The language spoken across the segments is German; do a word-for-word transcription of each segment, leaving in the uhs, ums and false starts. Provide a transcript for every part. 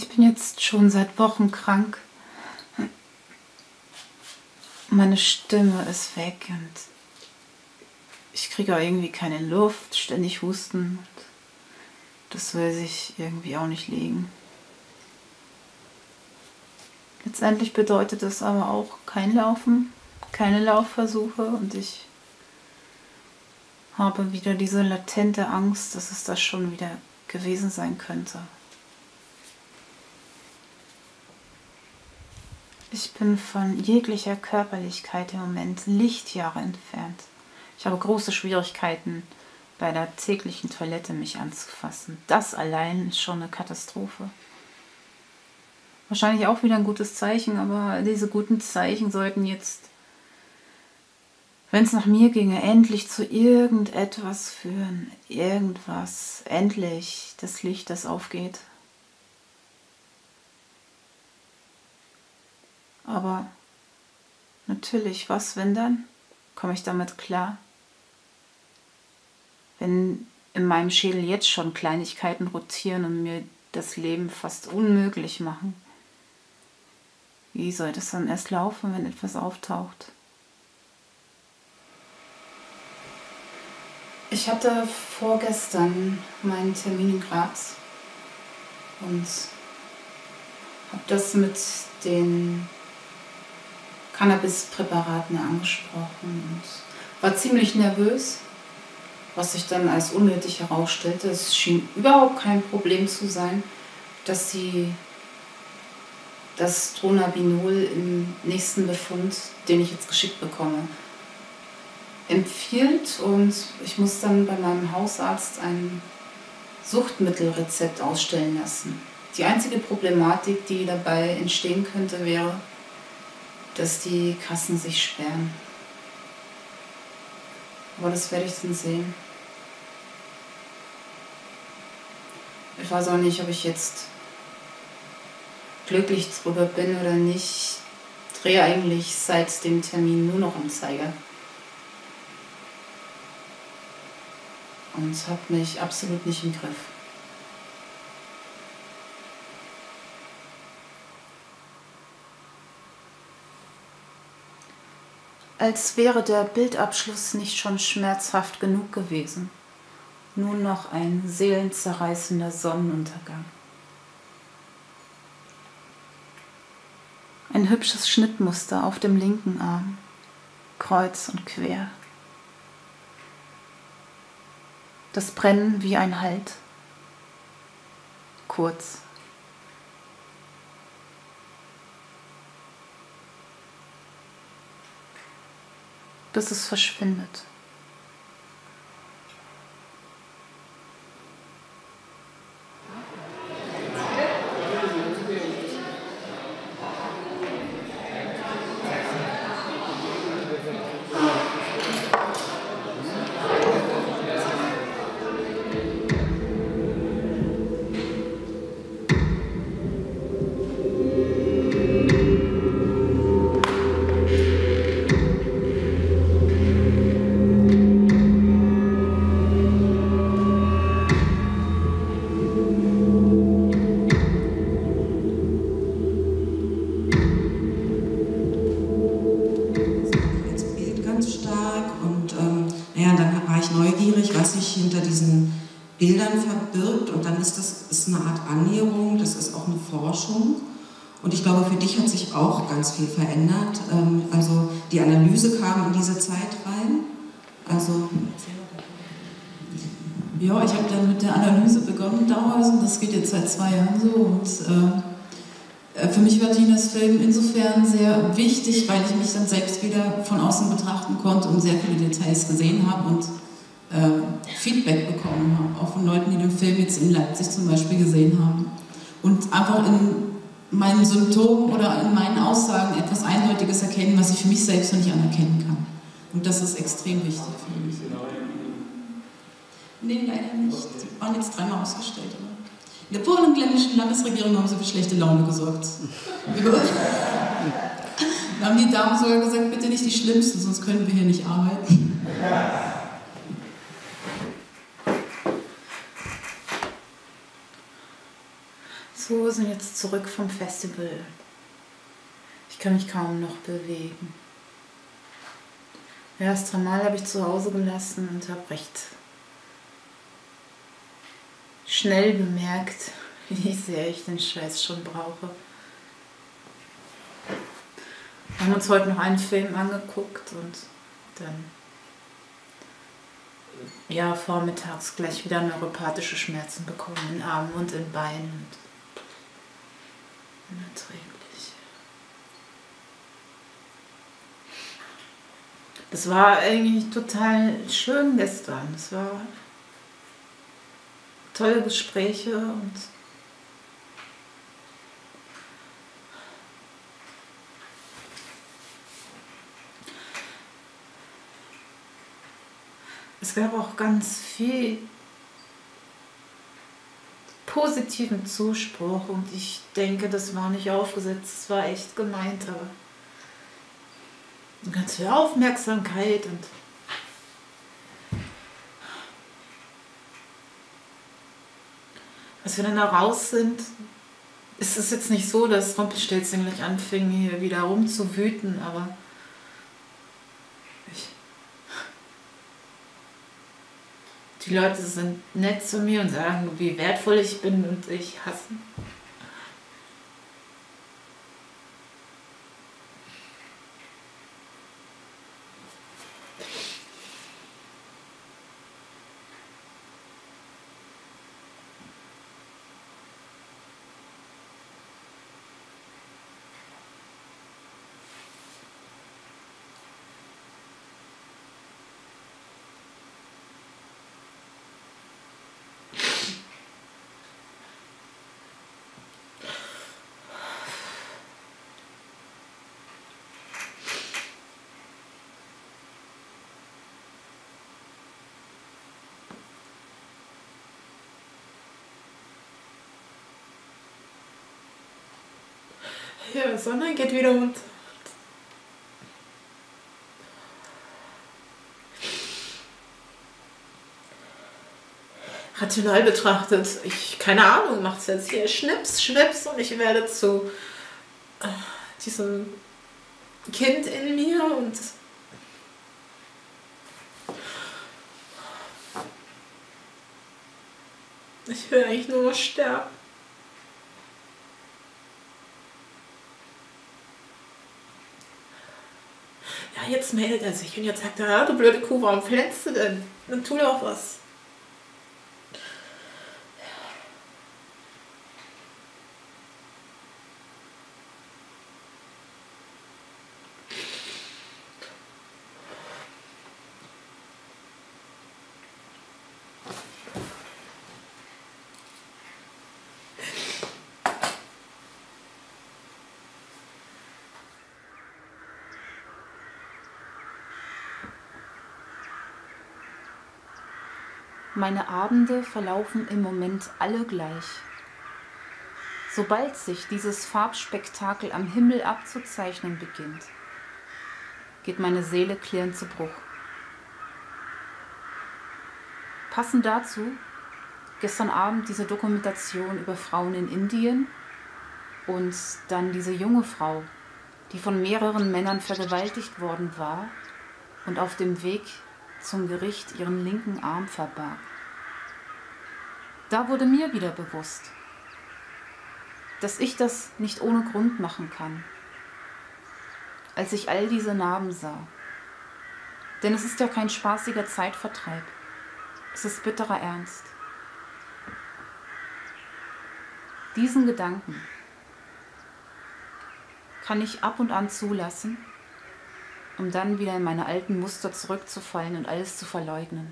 Ich bin jetzt schon seit Wochen krank. Meine Stimme ist weg und ich kriege auch irgendwie keine Luft, ständig husten. Das will sich irgendwie auch nicht legen. Letztendlich bedeutet das aber auch kein Laufen, keine Laufversuche und ich habe wieder diese latente Angst, dass es das schon wieder gewesen sein könnte. Ich bin von jeglicher Körperlichkeit im Moment Lichtjahre entfernt. Ich habe große Schwierigkeiten, bei der täglichen Toilette mich anzufassen. Das allein ist schon eine Katastrophe. Wahrscheinlich auch wieder ein gutes Zeichen, aber diese guten Zeichen sollten jetzt, wenn es nach mir ginge, endlich zu irgendetwas führen. Irgendwas. Endlich das Licht, das aufgeht. Aber natürlich, was, wenn dann? Komme ich damit klar? Wenn in meinem Schädel jetzt schon Kleinigkeiten rotieren und mir das Leben fast unmöglich machen, wie soll das dann erst laufen, wenn etwas auftaucht? Ich hatte vorgestern meinen Termin in Graz und habe das mit den Cannabispräparaten angesprochen und war ziemlich nervös, was sich dann als unnötig herausstellte. Es schien überhaupt kein Problem zu sein, dass sie das Dronabinol im nächsten Befund, den ich jetzt geschickt bekomme, empfiehlt und ich muss dann bei meinem Hausarzt ein Suchtmittelrezept ausstellen lassen. Die einzige Problematik, die dabei entstehen könnte, wäre, dass die Kassen sich sperren. Aber das werde ich dann sehen. Ich weiß auch nicht, ob ich jetzt glücklich drüber bin oder nicht. Ich drehe eigentlich seit dem Termin nur noch am Zeiger. Und habe mich absolut nicht im Griff. Als wäre der Bildabschluss nicht schon schmerzhaft genug gewesen. Nun noch ein seelenzerreißender Sonnenuntergang. Ein hübsches Schnittmuster auf dem linken Arm, kreuz und quer. Das Brennen wie ein Halt, kurz. Bis es verschwindet. Hinter diesen Bildern verbirgt und dann ist das ist eine Art Annäherung, das ist auch eine Forschung und ich glaube, für dich hat sich auch ganz viel verändert. Also die Analyse kam in diese Zeit rein. Also ja, ich habe dann mit der Analyse begonnen damals und das geht jetzt seit zwei Jahren so und äh, für mich war Tinas Film insofern sehr wichtig, weil ich mich dann selbst wieder von außen betrachten konnte und sehr viele Details gesehen habe und Äh, Feedback bekommen habe, auch von Leuten, die den Film jetzt in Leipzig zum Beispiel gesehen haben. Und einfach in meinen Symptomen oder in meinen Aussagen etwas Eindeutiges erkennen, was ich für mich selbst noch nicht anerkennen kann. Und das ist extrem wichtig für mich. Nee, leider nicht. Sie waren jetzt dreimal ausgestellt. Oder? In der polen-glennischen Landesregierung haben sie für schlechte Laune gesorgt. Da haben die Damen sogar gesagt, bitte nicht die Schlimmsten, sonst können wir hier nicht arbeiten. So, sind jetzt zurück vom Festival. Ich kann mich kaum noch bewegen. Ja, das Tramal habe ich zu Hause gelassen und habe recht schnell bemerkt, wie sehr ich den Scheiß schon brauche. Wir haben uns heute noch einen Film angeguckt und dann ja, vormittags gleich wieder neuropathische Schmerzen bekommen in Armen und in Beinen. Unerträglich. Das war eigentlich total schön gestern. Das war tolle Gespräche und es gab auch ganz viel positiven Zuspruch und ich denke, das war nicht aufgesetzt, es war echt gemeint, aber ganz viel Aufmerksamkeit und als wir dann da raus sind, ist es jetzt nicht so, dass Rumpelstilzchen gleich anfing, hier wieder rumzuwüten, aber ich, die Leute sind nett zu mir und sagen, wie wertvoll ich bin und ich hasse. Ja, die Sonne geht wieder unter. Rational betrachtet, ich, keine Ahnung, macht es jetzt hier Schnips, Schnips und ich werde zu äh, diesem Kind in mir und ich will eigentlich nur noch sterben. Ja, jetzt meldet er sich und jetzt sagt er, ah, du blöde Kuh, warum flänzt du denn? Dann tu doch was. Meine Abende verlaufen im Moment alle gleich. Sobald sich dieses Farbspektakel am Himmel abzuzeichnen beginnt, geht meine Seele klirrend zu Bruch. Passend dazu gestern Abend diese Dokumentation über Frauen in Indien und dann diese junge Frau, die von mehreren Männern vergewaltigt worden war und auf dem Weg zum Gericht ihren linken Arm verbarg. Da wurde mir wieder bewusst, dass ich das nicht ohne Grund machen kann, als ich all diese Narben sah. Denn es ist ja kein spaßiger Zeitvertreib, es ist bitterer Ernst. Diesen Gedanken kann ich ab und an zulassen, um dann wieder in meine alten Muster zurückzufallen und alles zu verleugnen.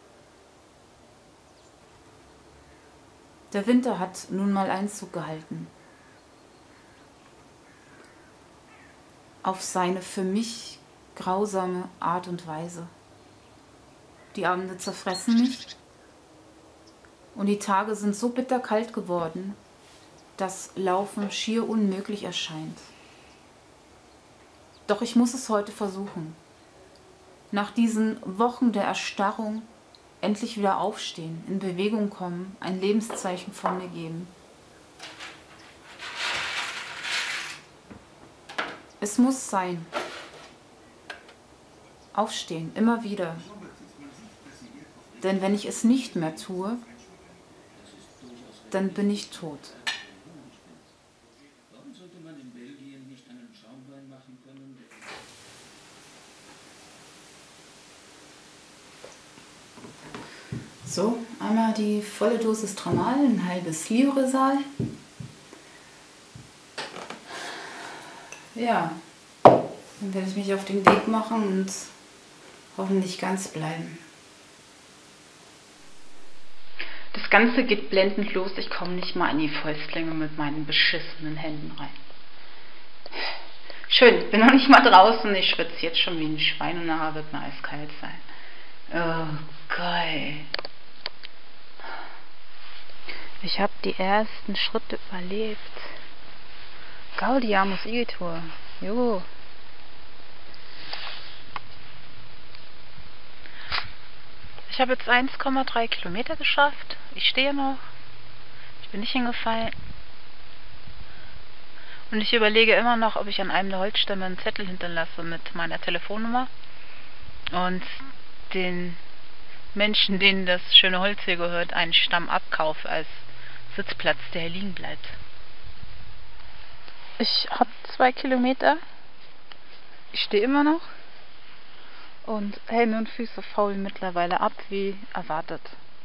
Der Winter hat nun mal Einzug gehalten. Auf seine für mich grausame Art und Weise. Die Abende zerfressen mich und die Tage sind so bitterkalt geworden, dass Laufen schier unmöglich erscheint. Doch ich muss es heute versuchen. Nach diesen Wochen der Erstarrung endlich wieder aufstehen, in Bewegung kommen, ein Lebenszeichen von mir geben. Es muss sein. Aufstehen, immer wieder. Denn wenn ich es nicht mehr tue, dann bin ich tot. So, einmal die volle Dosis Tramal, ein halbes Lioresal. Ja, dann werde ich mich auf den Weg machen und hoffentlich ganz bleiben. Das Ganze geht blendend los. Ich komme nicht mal in die Fäustlinge mit meinen beschissenen Händen rein. Schön, ich bin noch nicht mal draußen. Ich schwitze jetzt schon wie ein Schwein und nachher wird mir eiskalt sein. Oh, geil. Ich habe die ersten Schritte überlebt. Gaudiamus Igitur. Jo. Ich habe jetzt eins Komma drei Kilometer geschafft. Ich stehe noch. Ich bin nicht hingefallen. Und ich überlege immer noch, ob ich an einem der Holzstämme einen Zettel hinterlasse mit meiner Telefonnummer. Und den Menschen, denen das schöne Holz hier gehört, einen Stamm abkaufe als Sitzplatz, der hier liegen bleibt. Ich habe zwei Kilometer. Ich stehe immer noch. Und Hände und Füße faulen mittlerweile ab, wie erwartet.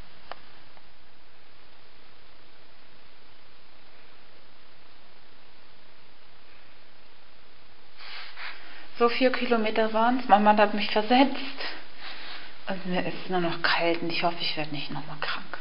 So vier Kilometer waren es. Mein Mann hat mich versetzt. Und mir ist nur noch kalt und ich hoffe, ich werde nicht nochmal krank.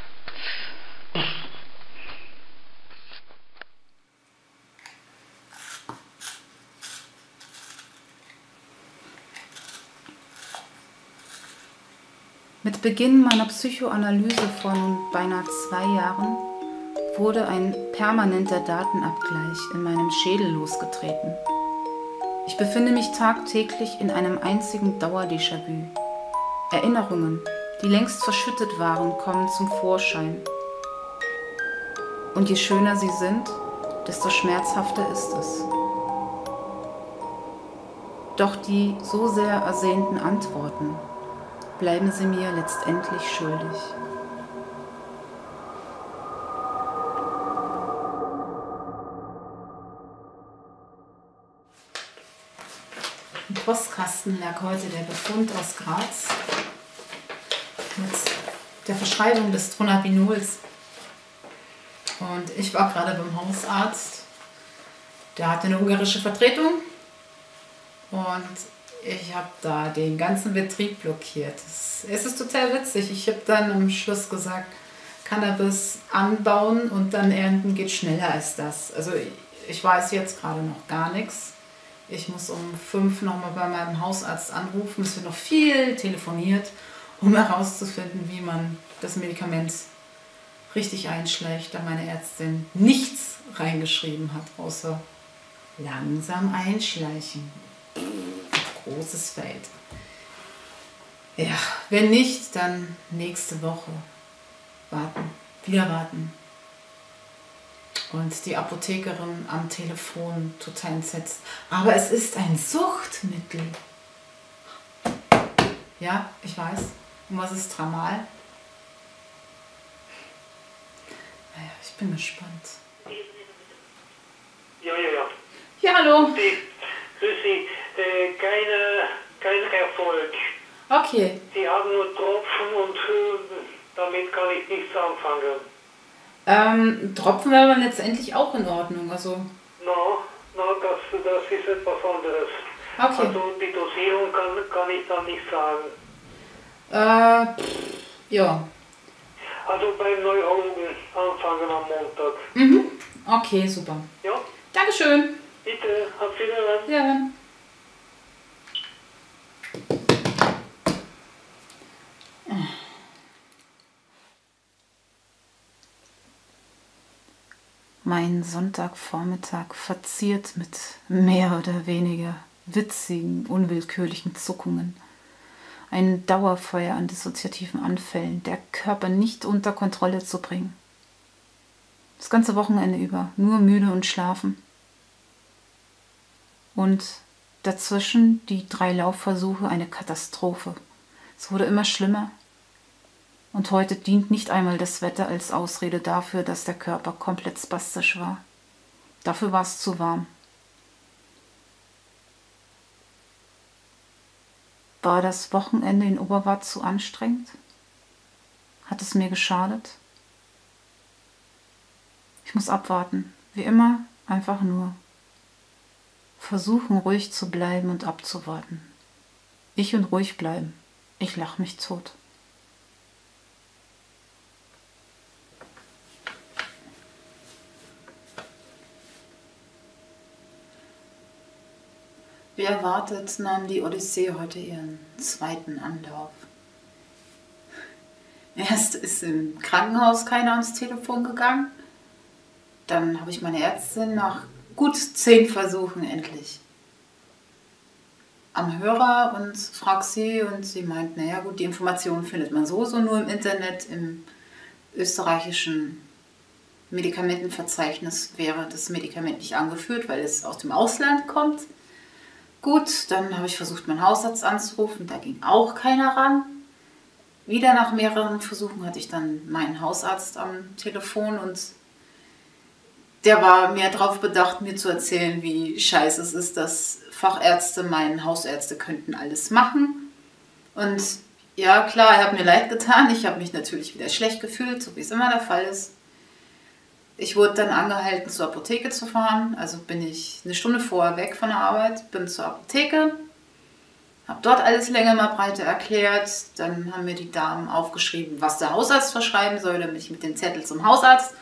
Mit Beginn meiner Psychoanalyse von beinahe zwei Jahren wurde ein permanenter Datenabgleich in meinem Schädel losgetreten. Ich befinde mich tagtäglich in einem einzigen Dauer-Déjà-vu. Erinnerungen, die längst verschüttet waren, kommen zum Vorschein. Und je schöner sie sind, desto schmerzhafter ist es. Doch die so sehr ersehnten Antworten bleiben sie mir letztendlich schuldig. Im Postkasten lag heute der Befund aus Graz mit der Verschreibung des Dronabinols. Und ich war gerade beim Hausarzt. Der hatte eine ungarische Vertretung und ich habe da den ganzen Betrieb blockiert. Es ist total witzig. Ich habe dann am Schluss gesagt, Cannabis anbauen und dann ernten geht schneller als das. Also ich weiß jetzt gerade noch gar nichts. Ich muss um fünf nochmal bei meinem Hausarzt anrufen. Es wird noch viel telefoniert, um herauszufinden, wie man das Medikament richtig einschleicht, da meine Ärztin nichts reingeschrieben hat, außer langsam einschleichen. Großes Feld. Ja, wenn nicht, dann nächste Woche warten, wieder warten. Und die Apothekerin am Telefon total entsetzt. Aber es ist ein Suchtmittel. Ja, ich weiß. Und was ist Tramal? Naja, ich bin gespannt. Ja, ja, ja. Ja, hallo. Die, grüß Sie, äh, keine, kein Erfolg. Okay. Sie haben nur Tropfen und äh, damit kann ich nichts anfangen. Ähm, Tropfen wäre aber letztendlich auch in Ordnung, also... No, no, das, das ist etwas anderes. Okay. Also die Dosierung kann, kann ich dann nicht sagen. Äh, pff, ja. Also beim Neurologen anfangen am Montag. Mhm. Okay, super. Ja? Dankeschön. Bitte, auf Wiedersehen. Ja. Mein Sonntagvormittag verziert mit mehr oder weniger witzigen, unwillkürlichen Zuckungen. Ein Dauerfeuer an dissoziativen Anfällen, der Körper nicht unter Kontrolle zu bringen. Das ganze Wochenende über, nur müde und schlafen. Und dazwischen die drei Laufversuche eine Katastrophe. Es wurde immer schlimmer. Und heute dient nicht einmal das Wetter als Ausrede dafür, dass der Körper komplett spastisch war. Dafür war es zu warm. War das Wochenende in Oberwart zu anstrengend? Hat es mir geschadet? Ich muss abwarten. Wie immer, einfach nur versuchen, ruhig zu bleiben und abzuwarten. Ich und ruhig bleiben. Ich lach mich tot. Wie erwartet nahm die Odyssee heute ihren zweiten Anlauf. Erst ist im Krankenhaus keiner ans Telefon gegangen. Dann habe ich meine Ärztin nach gut zehn Versuchen endlich am Hörer und frage sie und sie meint, naja gut, die Informationen findet man sowieso nur im Internet, im österreichischen Medikamentenverzeichnis wäre das Medikament nicht angeführt, weil es aus dem Ausland kommt. Gut, dann habe ich versucht, meinen Hausarzt anzurufen, da ging auch keiner ran. Wieder nach mehreren Versuchen hatte ich dann meinen Hausarzt am Telefon und der war mehr darauf bedacht, mir zu erzählen, wie scheiße es ist, dass Fachärzte meinen, Hausärzte könnten alles machen. Und ja, klar, er hat mir leid getan. Ich habe mich natürlich wieder schlecht gefühlt, so wie es immer der Fall ist. Ich wurde dann angehalten, zur Apotheke zu fahren. Also bin ich eine Stunde vorher weg von der Arbeit, bin zur Apotheke, habe dort alles länger mal breiter erklärt. Dann haben mir die Damen aufgeschrieben, was der Hausarzt verschreiben soll. Dann bin ich mit dem Zettel zum Hausarzt.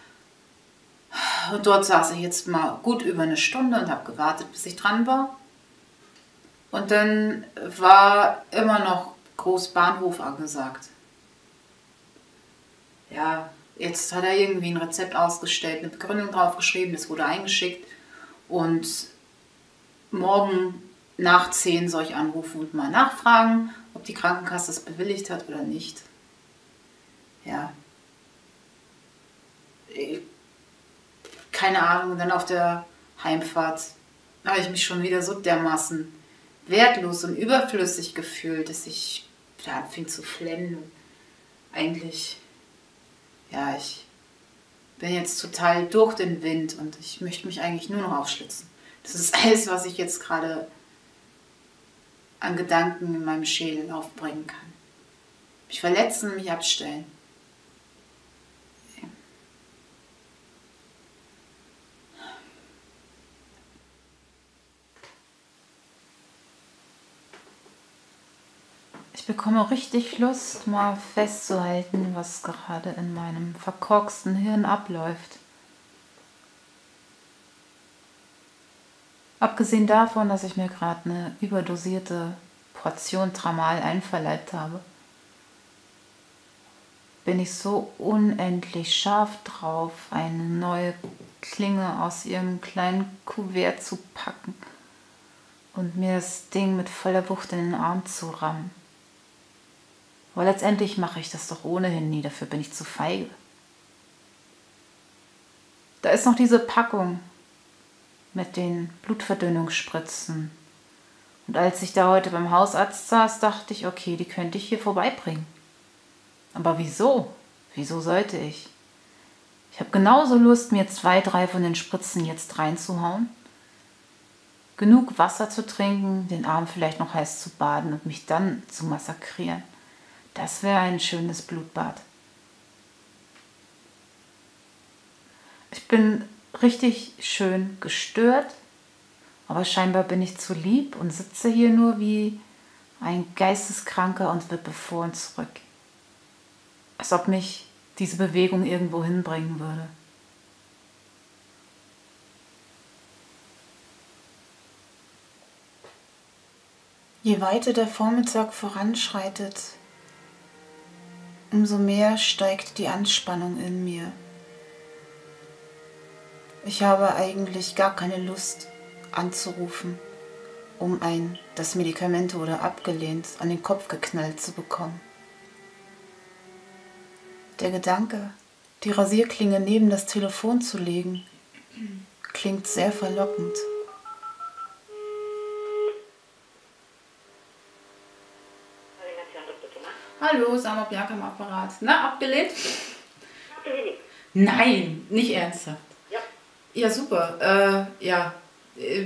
Und dort saß ich jetzt mal gut über eine Stunde und habe gewartet, bis ich dran war. Und dann war immer noch Großbahnhof angesagt. Ja, jetzt hat er irgendwie ein Rezept ausgestellt, eine Begründung draufgeschrieben, das wurde eingeschickt. Und morgen nach zehn soll ich anrufen und mal nachfragen, ob die Krankenkasse es bewilligt hat oder nicht. Ja. Keine Ahnung, und dann auf der Heimfahrt habe ich mich schon wieder so dermaßen wertlos und überflüssig gefühlt, dass ich da anfing zu flennen. Eigentlich, ja, ich bin jetzt total durch den Wind und ich möchte mich eigentlich nur noch aufschlitzen. Das ist alles, was ich jetzt gerade an Gedanken in meinem Schädel aufbringen kann. Mich verletzen, mich abstellen. Ich bekomme richtig Lust, mal festzuhalten, was gerade in meinem verkorksten Hirn abläuft. Abgesehen davon, dass ich mir gerade eine überdosierte Portion Tramal einverleibt habe, bin ich so unendlich scharf drauf, eine neue Klinge aus ihrem kleinen Kuvert zu packen und mir das Ding mit voller Wucht in den Arm zu rammen. Aber letztendlich mache ich das doch ohnehin nie, dafür bin ich zu feige. Da ist noch diese Packung mit den Blutverdünnungsspritzen. Und als ich da heute beim Hausarzt saß, dachte ich, okay, die könnte ich hier vorbeibringen. Aber wieso? Wieso sollte ich? Ich habe genauso Lust, mir zwei, drei von den Spritzen jetzt reinzuhauen. Genug Wasser zu trinken, den Arm vielleicht noch heiß zu baden und mich dann zu massakrieren. Das wäre ein schönes Blutbad. Ich bin richtig schön gestört, aber scheinbar bin ich zu lieb und sitze hier nur wie ein Geisteskranker und wippe vor und zurück. Als ob mich diese Bewegung irgendwo hinbringen würde. Je weiter der Vormittag voranschreitet, umso mehr steigt die Anspannung in mir. Ich habe eigentlich gar keine Lust anzurufen, um ein das Medikament wurde abgelehnt an den Kopf geknallt zu bekommen. Der Gedanke, die Rasierklinge neben das Telefon zu legen, klingt sehr verlockend. Hallo, Sama Bianca im Apparat. Na, abgelehnt? Abgelehnt. Nein, nicht ernsthaft. Ja. Ja, super. Äh, ja. Äh,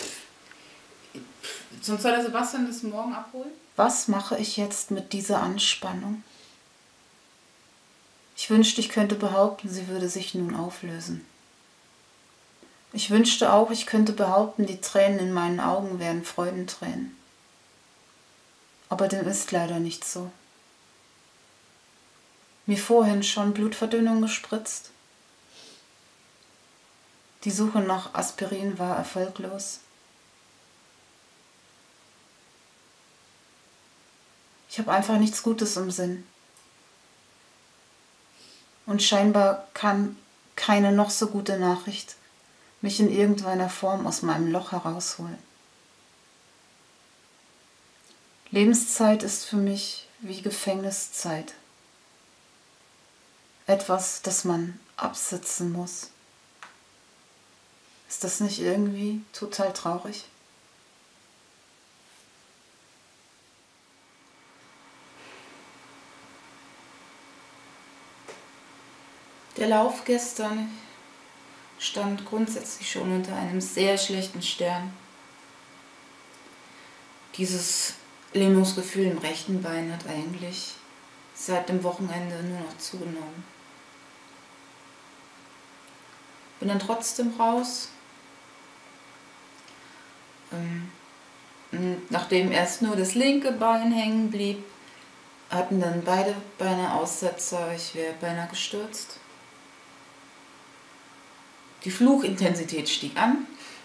sonst soll der Sebastian das morgen abholen? Was mache ich jetzt mit dieser Anspannung? Ich wünschte, ich könnte behaupten, sie würde sich nun auflösen. Ich wünschte auch, ich könnte behaupten, die Tränen in meinen Augen wären Freudentränen. Aber dem ist leider nicht so. Mir vorhin schon Blutverdünnung gespritzt. Die Suche nach Aspirin war erfolglos. Ich habe einfach nichts Gutes im Sinn. Und scheinbar kann keine noch so gute Nachricht mich in irgendeiner Form aus meinem Loch herausholen. Lebenszeit ist für mich wie Gefängniszeit. Etwas, das man absitzen muss. Ist das nicht irgendwie total traurig? Der Lauf gestern stand grundsätzlich schon unter einem sehr schlechten Stern. Dieses Lähmungsgefühl im rechten Bein hat eigentlich seit dem Wochenende nur noch zugenommen. Bin dann trotzdem raus. Ähm, nachdem erst nur das linke Bein hängen blieb, hatten dann beide Beine Aussetzer. Ich wäre beinahe gestürzt. Die Fluchintensität stieg an.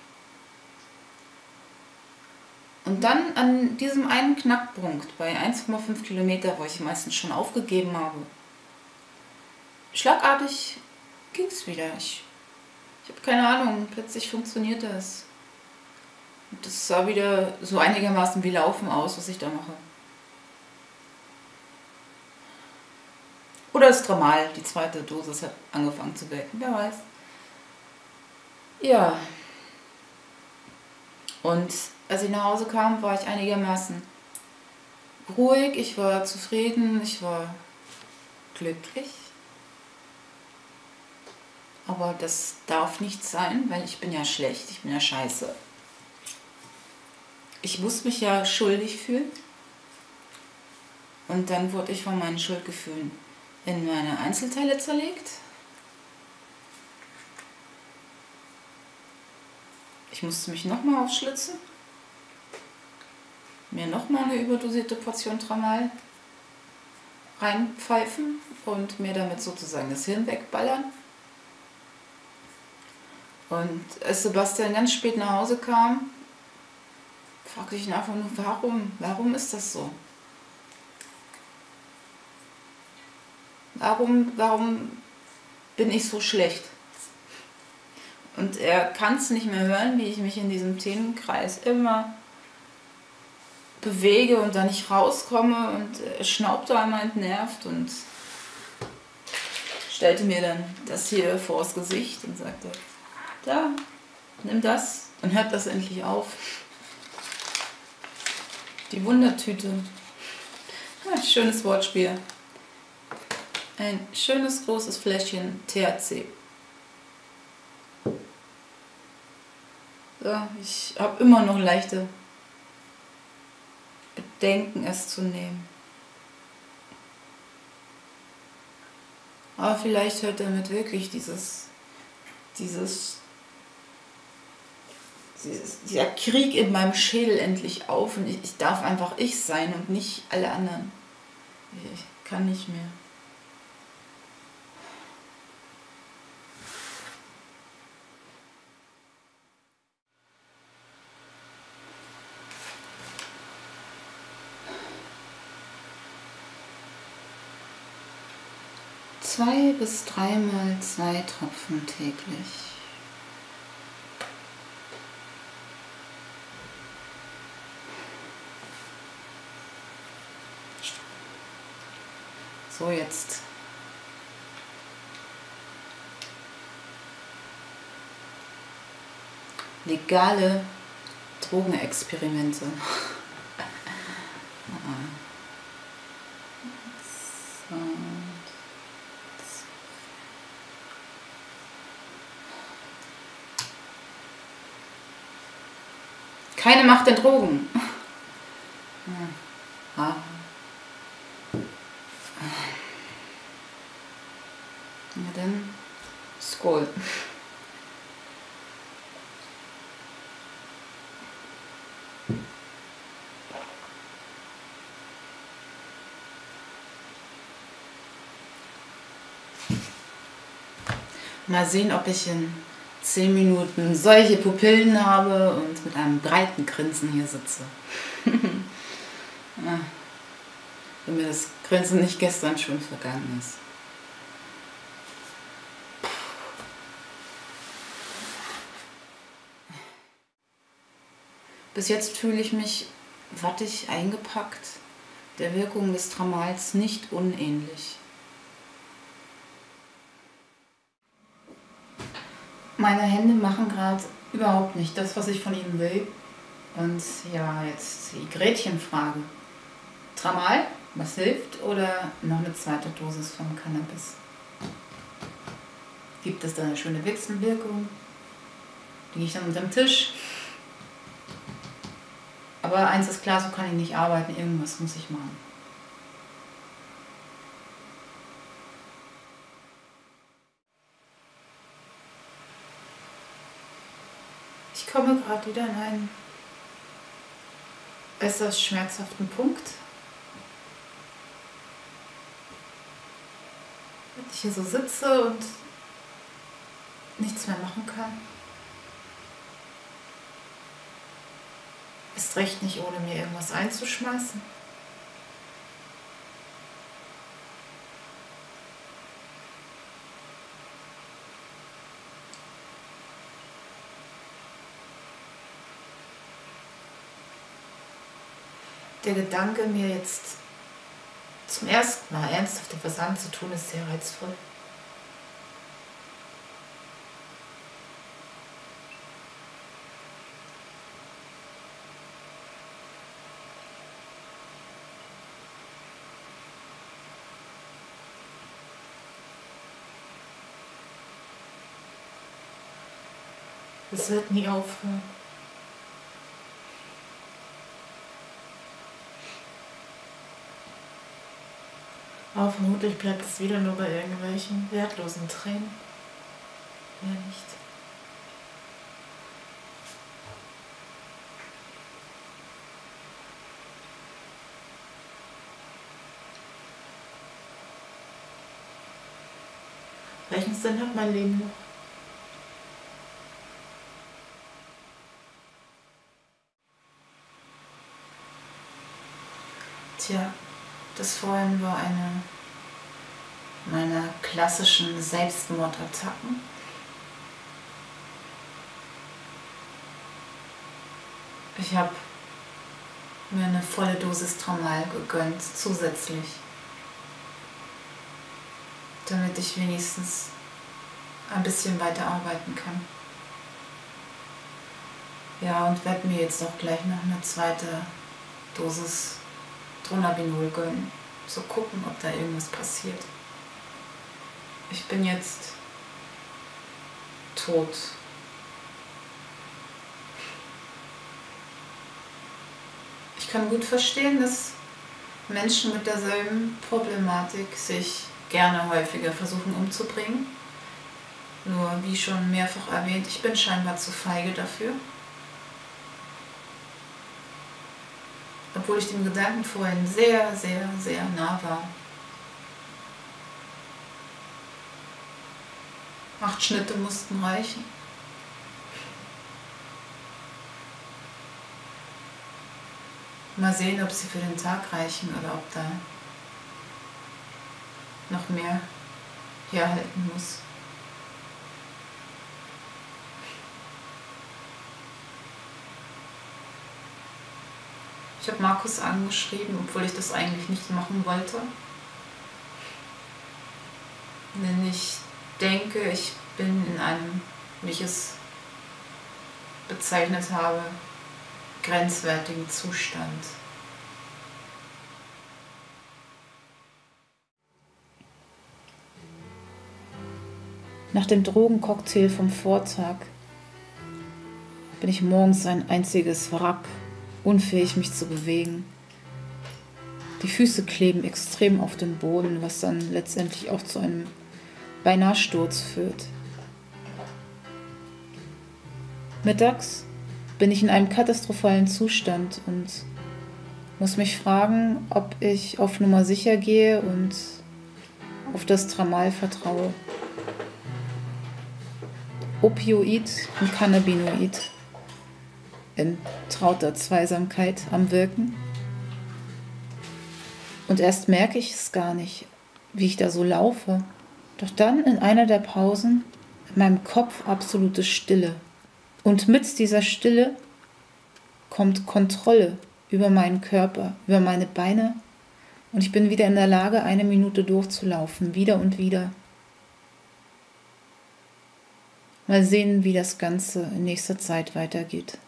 Und dann an diesem einen Knackpunkt bei eins Komma fünf Kilometer, wo ich meistens schon aufgegeben habe, schlagartig ging es wieder. Ich, ich habe keine Ahnung, plötzlich funktionierte es. Und das sah wieder so einigermaßen wie Laufen aus, was ich da mache. Oder das Tramal, die zweite Dosis hat angefangen zu wirken, wer weiß. Ja. Und als ich nach Hause kam, war ich einigermaßen ruhig, ich war zufrieden, ich war glücklich. Aber das darf nicht sein, weil ich bin ja schlecht, ich bin ja scheiße. Ich muss mich ja schuldig fühlen. Und dann wurde ich von meinen Schuldgefühlen in meine Einzelteile zerlegt. Ich musste mich nochmal aufschlitzen, mir nochmal eine überdosierte Portion Tramal reinpfeifen und mir damit sozusagen das Hirn wegballern. Und als Sebastian ganz spät nach Hause kam, fragte ich ihn einfach nur, warum? Warum ist das so? Warum, warum bin ich so schlecht? Und er kann es nicht mehr hören, wie ich mich in diesem Themenkreis immer bewege und da nicht rauskomme. Und er schnaubte einmal entnervt und stellte mir dann das hier vors Gesicht und sagte, da, nimm das, dann hört das endlich auf. Die Wundertüte. Ja, schönes Wortspiel. Ein schönes großes Fläschchen T H C. Ja, ich habe immer noch leichte Bedenken, es zu nehmen. Aber vielleicht hört damit wirklich dieses, dieses, dieses, dieser Krieg in meinem Schädel endlich auf und ich, ich darf einfach ich sein und nicht alle anderen. Ich kann nicht mehr. Zwei bis dreimal zwei Tropfen täglich. So, jetzt legale Drogenexperimente. Keine Macht der Drogen. Ah. Na dann, Skol. Mal sehen, ob ich in zehn Minuten solche Pupillen habe und mit einem breiten Grinsen hier sitze. Ja. Wenn mir das Grinsen nicht gestern schon vergangen ist. Bis jetzt fühle ich mich wattig eingepackt, der Wirkung des Tramals nicht unähnlich. Meine Hände machen gerade überhaupt nicht das, was ich von ihnen will. Und ja, jetzt die Gretchenfrage. Tramal, was hilft, oder noch eine zweite Dosis vom Cannabis? Gibt es da eine schöne Wechselwirkung? Liege ich dann unter dem Tisch? Aber eins ist klar, so kann ich nicht arbeiten, irgendwas muss ich machen. Ich komme gerade wieder in einen äußerst schmerzhaften Punkt. Wenn ich hier so sitze und nichts mehr machen kann. Ist recht nicht, ohne mir irgendwas einzuschmeißen. Der Gedanke, mir jetzt zum ersten Mal ernsthaft etwas anzutun, ist sehr reizvoll. Es wird nie aufhören. Aber vermutlich bleibt es wieder nur bei irgendwelchen wertlosen Tränen. Mehr nicht. Welchen Sinn hat mein Leben noch? Tja, das vorhin war eine meiner klassischen Selbstmordattacken. Ich habe mir eine volle Dosis Tramal gegönnt, zusätzlich, damit ich wenigstens ein bisschen weiter arbeiten kann. Ja, und werde mir jetzt auch gleich noch eine zweite Dosis Dronabinol gönnen, zu gucken, ob da irgendwas passiert. Ich bin jetzt tot. Ich kann gut verstehen, dass Menschen mit derselben Problematik sich gerne häufiger versuchen umzubringen. Nur, wie schon mehrfach erwähnt, ich bin scheinbar zu feige dafür. Obwohl ich dem Gedanken vorhin sehr, sehr, sehr nah war. Acht Schnitte mussten reichen. Mal sehen, ob sie für den Tag reichen oder ob da noch mehr herhalten muss. Ich habe Markus angeschrieben, obwohl ich das eigentlich nicht machen wollte. Denn ich denke, ich bin in einem, wie ich es bezeichnet habe, grenzwertigen Zustand. Nach dem Drogencocktail vom Vortag bin ich morgens ein einziges Wrack, unfähig mich zu bewegen. Die Füße kleben extrem auf dem Boden, was dann letztendlich auch zu einem Beinahe-Sturz führt. Mittags bin ich in einem katastrophalen Zustand und muss mich fragen, ob ich auf Nummer sicher gehe und auf das Tramal vertraue. Opioid und Cannabinoid in trauter Zweisamkeit am Wirken. Und erst merke ich es gar nicht, wie ich da so laufe. Doch dann in einer der Pausen in meinem Kopf absolute Stille. Und mit dieser Stille kommt Kontrolle über meinen Körper, über meine Beine. Und ich bin wieder in der Lage, eine Minute durchzulaufen, wieder und wieder. Mal sehen, wie das Ganze in nächster Zeit weitergeht.